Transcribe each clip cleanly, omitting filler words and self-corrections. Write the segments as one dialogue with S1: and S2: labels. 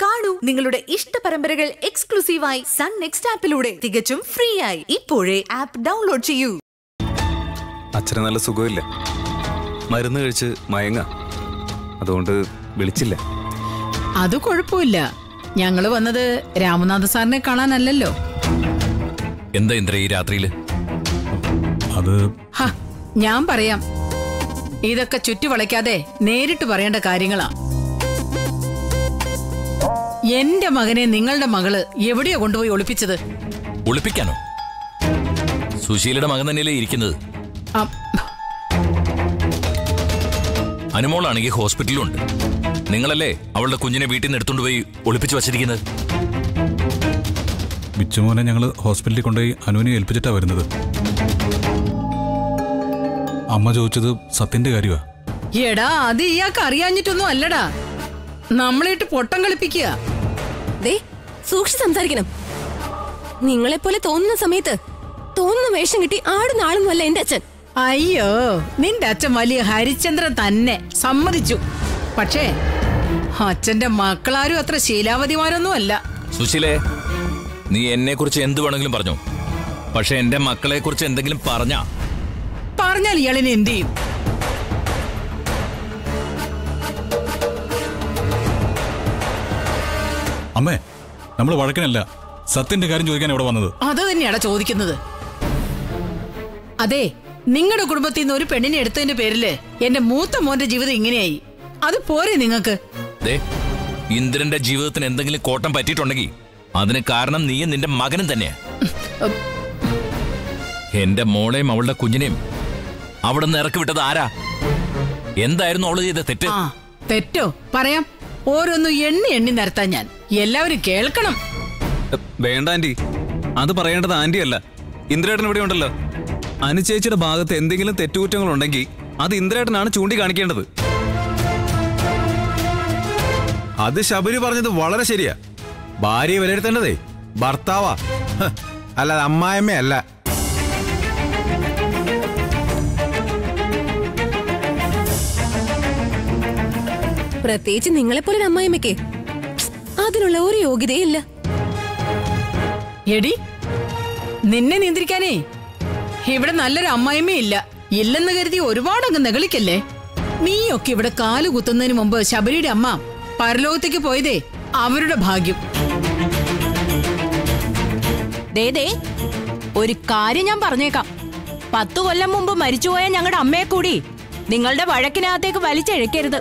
S1: കാണൂ നിങ്ങളുടെ ഇഷ്ട പരമ്പരകൾ എക്സ്ക്ലൂസീവായി സൺ നെക്സ്റ്റ് ആപ്പിലൂടെ തികച്ചും ഫ്രീ ആയി. ഇപ്പോഴേ ആപ്പ് ഡൗൺലോഡ് ചെയ്യൂ.
S2: അച്ഛന് നല്ല സുഖമില്ല, മരുന്ന് കഴിച്ച് മയങ്ങ, അതുകൊണ്ട് വിളിച്ചില്ല.
S3: അത് കുഴപ്പമില്ല. ഞങ്ങള് വന്നത് രാമനാഥ സാറിനെ കാണാനല്ലല്ലോ.
S4: എന്താ ഇന്ദ്ര ഈ രാത്രിയില്?
S2: അത്
S3: ഞാൻ പറയാം. ഇതൊക്കെ ചുറ്റുവളയ്ക്കാതെ നേരിട്ട് പറയേണ്ട കാര്യങ്ങളാ. എന്റെ മകനെ നിങ്ങളുടെ മകള് എവിടെയാ കൊണ്ടുപോയി ഒളിപ്പിച്ചത്?
S4: ഒളിപ്പിക്കാനോ? സുശീലയുടെ മകൻ തന്നെയല്ലേ ഇരിക്കുന്നത്. അനുമോളാണെങ്കിൽ ഹോസ്പിറ്റലിലുണ്ട്. നിങ്ങളല്ലേ അവളുടെ കുഞ്ഞിനെ വീട്ടിൽ നിന്ന് എടുത്തുകൊണ്ട് പോയി ഒളിപ്പിച്ചു വച്ചിരിക്കുന്നത്?
S2: ബിച്ചുമോനെ ഞങ്ങൾ ഹോസ്പിറ്റലിൽ കൊണ്ടുപോയി അനുവിനെ ഏൽപ്പിച്ചിട്ടാ വരുന്നത്. അമ്മ ചോദിച്ചത് സത്യന്റെ കാര്യമാ.
S3: എടാ, അത് ഇയാൾക്ക് അറിയാഞ്ഞിട്ടൊന്നും അല്ലടാ. നമ്മളിട്ട് പൊട്ടം കളിപ്പിക്കുക.
S5: സൂക്ഷിച്ച് സംസാരിക്കണം. നിങ്ങളെപ്പോലെ തോന്നുന്ന സമയത്ത് തോന്നുന്ന വേഷം കിട്ടി ആടുന്ന ആളൊന്നുമല്ല എന്റെ അച്ഛൻ.
S3: അയ്യോ, നിന്റെ അച്ഛൻ വലിയ ഹരിചന്ദ്രൻ തന്നെ, സമ്മതിച്ചു. പക്ഷേ അച്ഛന്റെ മക്കളാരും അത്ര ശീലാവതിമാരൊന്നും അല്ല.
S4: സുശീലേ, നീ എന്നെ കുറിച്ച് എന്ത് വേണമെങ്കിലും പറഞ്ഞു. പക്ഷെ എന്റെ മക്കളെ കുറിച്ച് എന്തെങ്കിലും പറഞ്ഞാൽ
S3: ഇയാളിനെ എന്ത് ചെയ്യും?
S2: അമ്മേ, നമ്മൾ വഴക്കിനല്ല, സത്യന്റെ കാര്യം ചോദിക്കാൻ ഇവിടെ വന്നത്.
S3: അത് തന്നെയാണ് ചോദിക്കുന്നത്. അതെ, നിങ്ങളുടെ കുടുംബത്തിൽ നിന്ന് ഒരു പെണ്ണിനെ എടുത്തതിന്റെ പേരില് എന്റെ മൂത്ത മോന്റെ ജീവിതം ഇങ്ങനെയായി. അത് പോരെ നിങ്ങൾക്ക്?
S4: ഇന്ദ്രന്റെ ജീവിതത്തിന് എന്തെങ്കിലും കോട്ടം പറ്റിയിട്ടുണ്ടെങ്കിൽ അതിന് കാരണം നീയും നിന്റെ മകനും തന്നെയാ. എന്റെ മോളെയും അവളുടെ കുഞ്ഞിനെയും അവിടെ നിന്ന് ഇറക്കി വിട്ടത് ആരാ? എന്തായിരുന്നു അവള് ചെയ്ത തെറ്റ്?
S3: തെറ്റോ? പറയാം. ഓരോന്നും എണ്ണി നിരത്താൻ ഞാൻ. എല്ലാവരും കേൾക്കണം.
S2: വേണ്ട ആന്റി, അത് പറയേണ്ടത് ആന്റി അല്ല, ഇന്ദ്രേട്ടൻ ഇവിടെ ഉണ്ടല്ലോ. അനുചേച്ചിയുടെ ഭാഗത്ത് എന്തെങ്കിലും തെറ്റുകുറ്റങ്ങൾ ഉണ്ടെങ്കിൽ അത് ഇന്ദ്രേട്ടനാണ് ചൂണ്ടിക്കാണിക്കേണ്ടത്.
S6: അത് ശബരി പറഞ്ഞത് വളരെ ശരിയാ. ഭാര്യയെ വിലയിരുത്തേണ്ടതേ ഭർത്താവാ, അല്ലാതെ അമ്മായിയമ്മയല്ല.
S5: പ്രത്യേകിച്ച് നിങ്ങളെപ്പോലെ അമ്മായിയമ്മയ്ക്ക് അതിനുള്ള ഒരു യോഗ്യതയില്ല.
S3: എടി, നിന്നെ നിയന്ത്രിക്കാനേ ഇവിടെ നല്ലൊരു അമ്മായിമ്മയില്ല. ഇല്ലെന്ന് കരുതി ഒരുപാട് അങ്ങ് നെകളിക്കല്ലേ. നീയൊക്കെ ഇവിടെ കാലുകുത്തുന്നതിന് മുമ്പ് ശബരിയുടെ അമ്മ പരലോകത്തേക്ക് പോയതേ അവരുടെ ഭാഗ്യം.
S7: ഒരു കാര്യം ഞാൻ പറഞ്ഞേക്കാം. 10 കൊല്ലം മുമ്പ് മരിച്ചുപോയ ഞങ്ങളുടെ അമ്മയെ കൂടി നിങ്ങളുടെ വഴക്കിനകത്തേക്ക് വലിച്ചഴക്കരുത്.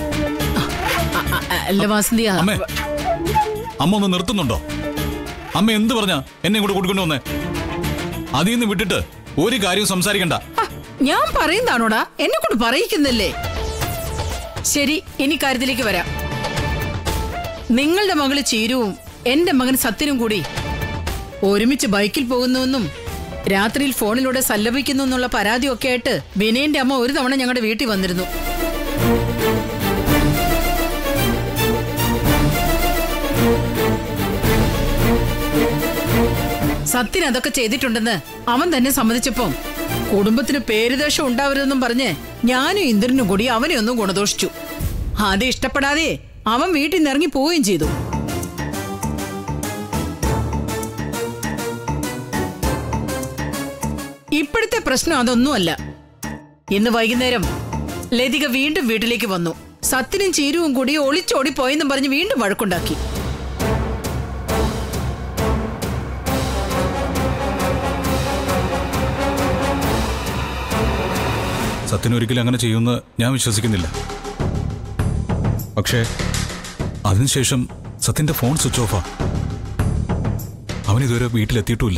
S3: അല്ല വാസന്തിയ,
S2: അമ്മ ഒന്ന് നിർത്തുന്നുണ്ടോ? അമ്മ എന്ത് പറഞ്ഞാ എന്നെ കൂടെ കൂട്ടിക്കൊണ്ടു വന്നേ? അതിൽ നിന്ന് വിട്ടിട്ട് ഒരു കാര്യവും സംസാരിക്കണ്ട.
S3: ഞാൻ പറയുന്നതാണോടാ? എന്നെ കൊണ്ട് പറയിക്കുന്നില്ലേ? ശരി, ഇനി കാര്യത്തിലേക്ക് വരാം. നിങ്ങളുടെ മകള് ചീരുവും എന്റെ മകൻ സത്യനും കൂടി ഒരുമിച്ച് ബൈക്കിൽ പോകുന്നുവെന്നും രാത്രിയിൽ ഫോണിലൂടെ സല്ലപിക്കുന്നു എന്നുള്ള പരാതിയൊക്കെ ആയിട്ട് വിനയന്റെ അമ്മ ഒരു തവണ ഞങ്ങളുടെ വീട്ടിൽ വന്നിരുന്നു. സത്യൻ അതൊക്കെ ചെയ്തിട്ടുണ്ടെന്ന് അവൻ തന്നെ സമ്മതിച്ചപ്പോ കുടുംബത്തിന് പേരുദോഷം ഉണ്ടാവരുതെന്നും പറഞ്ഞ് ഞാനും ഇന്ദ്രനും കൂടി അവനെ ഒന്നും ഗുണദോഷിച്ചു. അത് ഇഷ്ടപ്പെടാതെ അവൻ വീട്ടിൽ നിന്ന് ഇറങ്ങി പോവുകയും ചെയ്തു. ഇപ്പോഴത്തെ പ്രശ്നം അതൊന്നുമല്ല. ഇന്ന് വൈകുന്നേരം ലതിക വീണ്ടും വീട്ടിലേക്ക് വന്നു. സത്യനും ചീരുവും കൂടി ഒളിച്ചോടി പോയെന്നും പറഞ്ഞ് വീണ്ടും വഴക്കുണ്ടാക്കി.
S2: സത്യനൊരിക്കലും അങ്ങനെ ചെയ്യുമെന്ന് ഞാൻ വിശ്വസിക്കുന്നില്ല. പക്ഷേ അതിനുശേഷം സത്യന്റെ ഫോൺ സ്വിച്ച് ഓഫാ. അവനിതുവരെ വീട്ടിലെത്തിയിട്ടുമില്ല.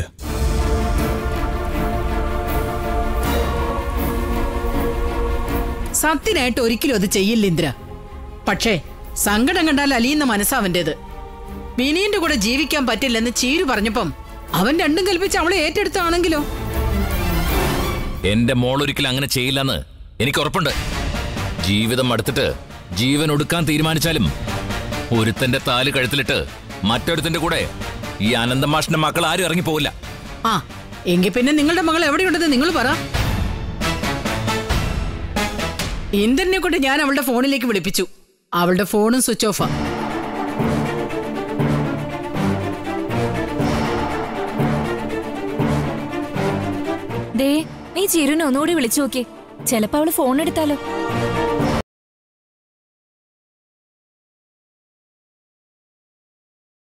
S3: സത്യനായിട്ട് ഒരിക്കലും അത് ചെയ്യില്ല ഇന്ദ്ര. പക്ഷേ സങ്കടം കണ്ടാൽ അലിയുന്ന മനസ്സാവന്റേത്. വിനീന്റെ കൂടെ ജീവിക്കാൻ പറ്റില്ലെന്ന് ചീരു പറഞ്ഞപ്പം അവൻ രണ്ടും കൽപ്പിച്ച് അവളെ ഏറ്റെടുത്താണെങ്കിലോ?
S4: എന്റെ മോൾ ഒരിക്കലും അങ്ങനെ ചെയ്യില്ലെന്ന് എനിക്ക് ഉറപ്പുണ്ട്. ജീവിതം അടുത്തിട്ട് ജീവൻ ഒടുക്കാൻ തീരുമാനിച്ചാലും ഒരുത്തന്റെ താല് കഴുത്തിലിട്ട് മറ്റൊരുത്തന്റെ കൂടെ ഈ അനന്തമാഷിന്റെ മക്കൾ ആരും ഇറങ്ങിപ്പോവില്ല.
S3: എങ്കിൽ പിന്നെ നിങ്ങളുടെ മകൾ എവിടെയുണ്ടെന്ന് നിങ്ങൾ പറ. ഇന്ദ്രനെ കൊണ്ട് ഞാൻ അവളുടെ ഫോണിലേക്ക് വിളിപ്പിച്ചു. അവളുടെ ഫോണും സ്വിച്ച് ഓഫാ.
S8: ദേ നീ ചിരുനെ ഒന്നുകൂടി വിളിച്ചു നോക്കി. ചിലപ്പോ അവള് ഫോൺ എടുത്താലോ.